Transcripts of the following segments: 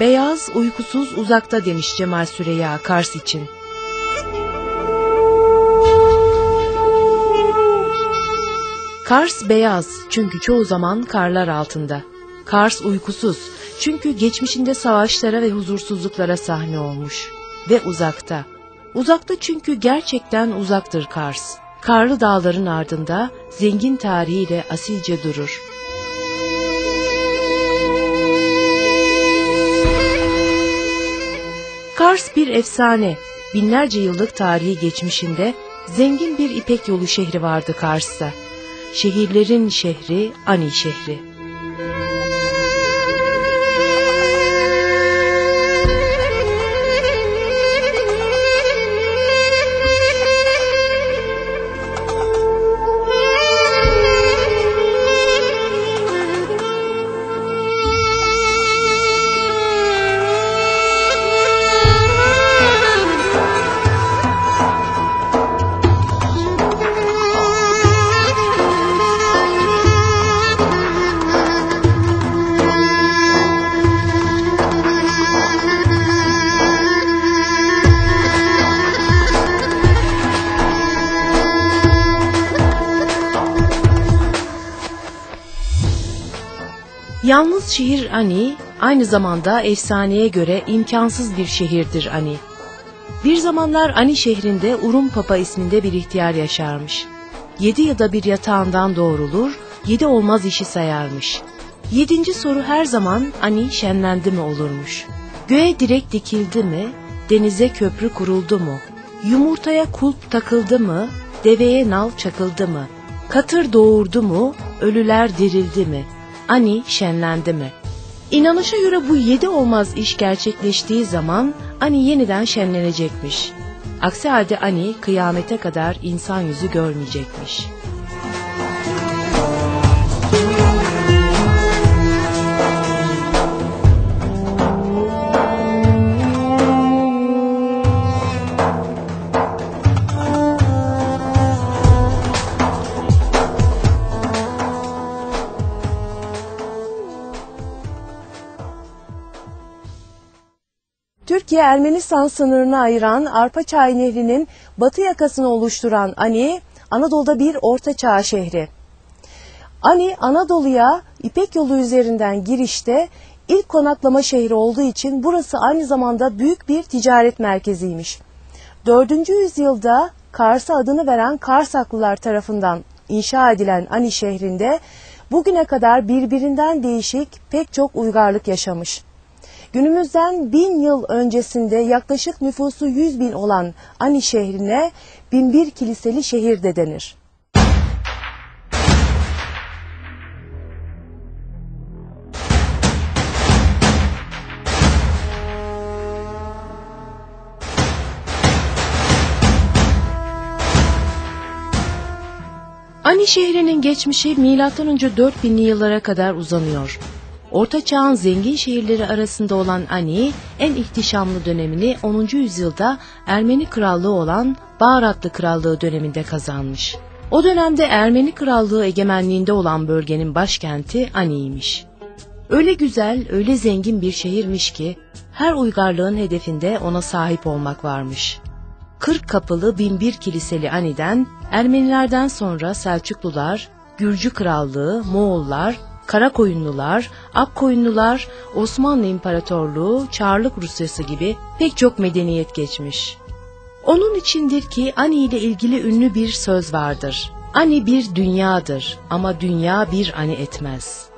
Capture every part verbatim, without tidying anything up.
Beyaz, uykusuz, uzakta demiş Cemal Süreyya Kars için. Kars beyaz çünkü çoğu zaman karlar altında. Kars uykusuz çünkü geçmişinde savaşlara ve huzursuzluklara sahne olmuş. Ve uzakta. Uzakta çünkü gerçekten uzaktır Kars. Karlı dağların ardında zengin tarihiyle asilce durur. Kars bir efsane. Binlerce yıllık tarihi geçmişinde zengin bir İpek yolu şehri vardı Kars'ta. Şehirlerin şehri, Ani şehri. Yalnız şehir Ani, aynı zamanda efsaneye göre imkansız bir şehirdir Ani. Bir zamanlar Ani şehrinde Urum Papa isminde bir ihtiyar yaşarmış. Yedi yılda bir yatağından doğrulur, yedi olmaz işi sayarmış. Yedinci soru her zaman Ani şenlendi mi olurmuş. Göğe direk dikildi mi, denize köprü kuruldu mu? Yumurtaya kulp takıldı mı, deveye nal çakıldı mı? Katır doğurdu mu, ölüler dirildi mi? Ani şenlendi mi? İnanışa göre bu yedi olmaz iş gerçekleştiği zaman Ani yeniden şenlenecekmiş. Aksi halde Ani kıyamete kadar insan yüzü görmeyecekmiş. Türkiye-Ermenistan sınırını ayıran Arpaçay Nehri'nin batı yakasını oluşturan Ani, Anadolu'da bir ortaçağ şehri. Ani, Anadolu'ya İpek yolu üzerinden girişte ilk konaklama şehri olduğu için burası aynı zamanda büyük bir ticaret merkeziymiş. dördüncü yüzyılda Kars'a adını veren Karsaklılar tarafından inşa edilen Ani şehrinde bugüne kadar birbirinden değişik pek çok uygarlık yaşamış. Günümüzden bin yıl öncesinde yaklaşık nüfusu yüz bin olan Ani şehrine bin bir kiliseli şehir de denir. Ani şehrinin geçmişi milattan önce dört binli yıllara kadar uzanıyor. Orta Çağ'ın zengin şehirleri arasında olan Ani, en ihtişamlı dönemini onuncu yüzyılda Ermeni Krallığı olan Bağratlı Krallığı döneminde kazanmış. O dönemde Ermeni Krallığı egemenliğinde olan bölgenin başkenti Ani'ymiş. Öyle güzel, öyle zengin bir şehirmiş ki her uygarlığın hedefinde ona sahip olmak varmış. Kırk kapılı bin bir kiliseli Ani'den Ermenilerden sonra Selçuklular, Gürcü Krallığı, Moğollar, Karakoyunlular, Akkoyunlular, Osmanlı İmparatorluğu, Çarlık Rusyası gibi pek çok medeniyet geçmiş. Onun içindir ki Ani ile ilgili ünlü bir söz vardır. Ani bir dünyadır ama dünya bir Ani etmez.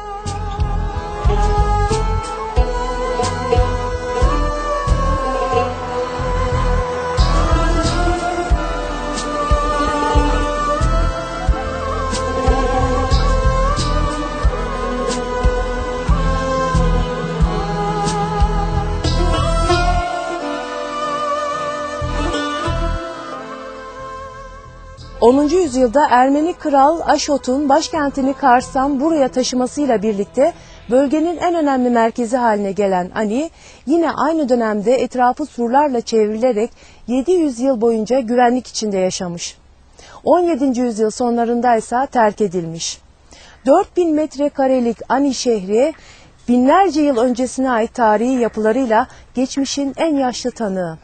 onuncu yüzyılda Ermeni Kral Aşot'un başkentini Kars'tan buraya taşımasıyla birlikte bölgenin en önemli merkezi haline gelen Ani, yine aynı dönemde etrafı surlarla çevrilerek yedi yüz yıl boyunca güvenlik içinde yaşamış. on yedinci yüzyıl sonlarında ise terk edilmiş. dört bin metrekarelik Ani şehri binlerce yıl öncesine ait tarihi yapılarıyla geçmişin en yaşlı tanığı.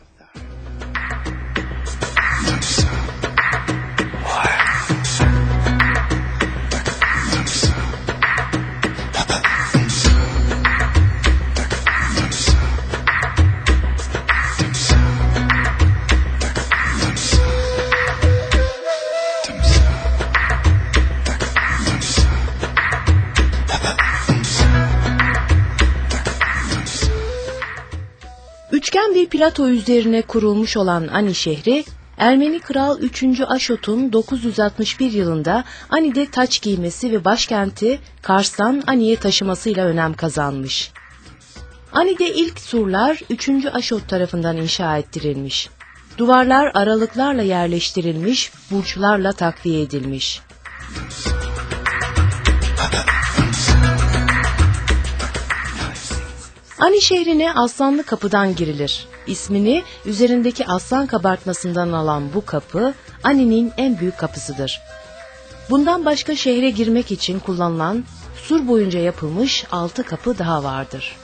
Üçgen bir plato üzerine kurulmuş olan Ani şehri, Ermeni Kral üçüncü Aşot'un dokuz yüz altmış bir yılında Ani'de taç giymesi ve başkenti Kars'tan Ani'ye taşımasıyla önem kazanmış. Ani'de ilk surlar üçüncü Aşot tarafından inşa ettirilmiş. Duvarlar aralıklarla yerleştirilmiş, burçlarla takviye edilmiş. Ani şehrine Aslanlı Kapı'dan girilir. İsmini üzerindeki aslan kabartmasından alan bu kapı, Ani'nin en büyük kapısıdır. Bundan başka şehre girmek için kullanılan sur boyunca yapılmış altı kapı daha vardır.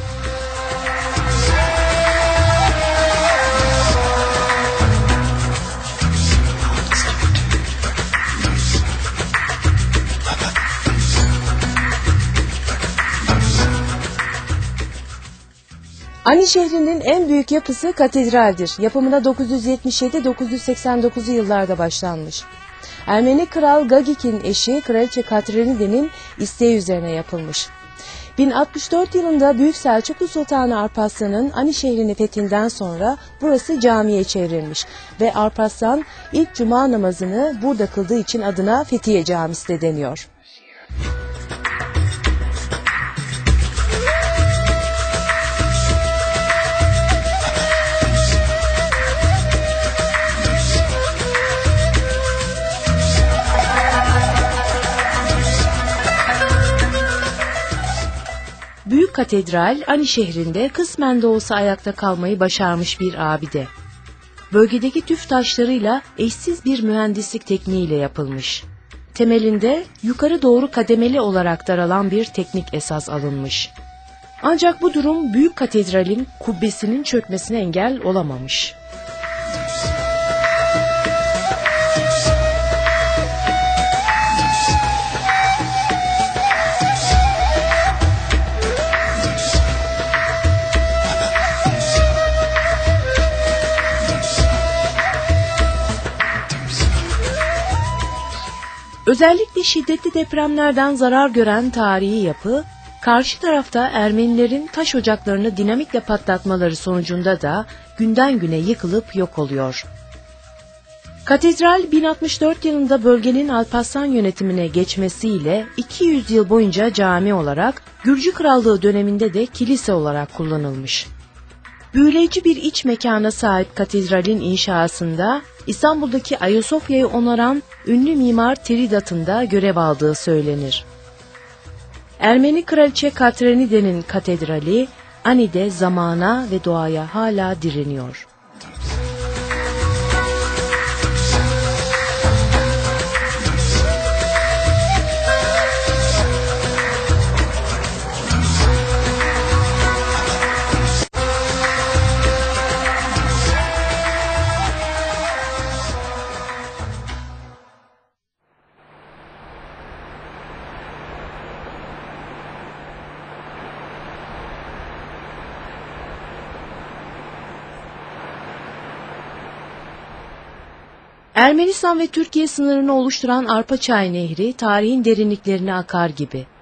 Ani şehrinin en büyük yapısı katedraldir. Yapımına dokuz yüz yetmiş yedi dokuz yüz seksen dokuz yıllarda başlanmış. Ermeni Kral Gagik'in eşi Kraliçe Katrinide'nin isteği üzerine yapılmış. bin altmış dört yılında Büyük Selçuklu Sultanı Alparslan'ın Ani şehrini fethinden sonra burası camiye çevrilmiş ve Alparslan ilk cuma namazını burada kıldığı için adına Fethiye Camisi de deniyor. Büyük katedral, Ani şehrinde kısmen de olsa ayakta kalmayı başarmış bir abide. Bölgedeki tüf taşlarıyla eşsiz bir mühendislik tekniğiyle yapılmış. Temelinde yukarı doğru kademeli olarak daralan bir teknik esas alınmış. Ancak bu durum büyük katedralin kubbesinin çökmesine engel olamamış. Özellikle şiddetli depremlerden zarar gören tarihi yapı, karşı tarafta Ermenilerin taş ocaklarını dinamitle patlatmaları sonucunda da günden güne yıkılıp yok oluyor. Katedral bin altmış dört yılında bölgenin Alparslan yönetimine geçmesiyle iki yüz yıl boyunca cami olarak, Gürcü Krallığı döneminde de kilise olarak kullanılmış. Büyüleyici bir iç mekana sahip katedralin inşasında İstanbul'daki Ayasofya'yı onaran ünlü mimar Tridat'ın da görev aldığı söylenir. Ermeni Kraliçe Katrinide'nin katedrali Ani'de zamana ve doğaya hala direniyor. Ermenistan ve Türkiye sınırını oluşturan Arpaçay Nehri tarihin derinliklerine akar gibi.